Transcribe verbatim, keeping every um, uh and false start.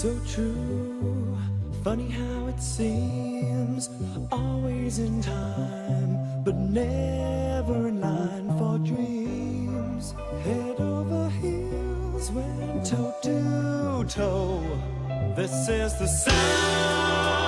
So true, funny how it seems, always in time, but never in line for dreams. Head over heels, went toe to toe. This is the sound.